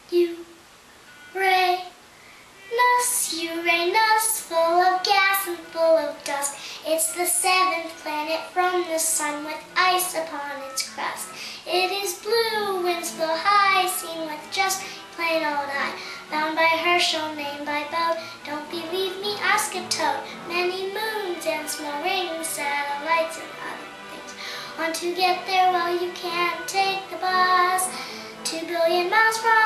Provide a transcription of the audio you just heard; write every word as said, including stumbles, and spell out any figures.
Uranus, Uranus, full of gas and full of dust. It's the seventh planet from the sun with ice upon its crust. It is blue, winds blow high, seen with just plain old eye. Bound by Herschel, named by boat. Don't believe me, ask a toad. Many moons and small rings, satellites and other things. Want to get there? Well, you can't take the bus. Two billion miles from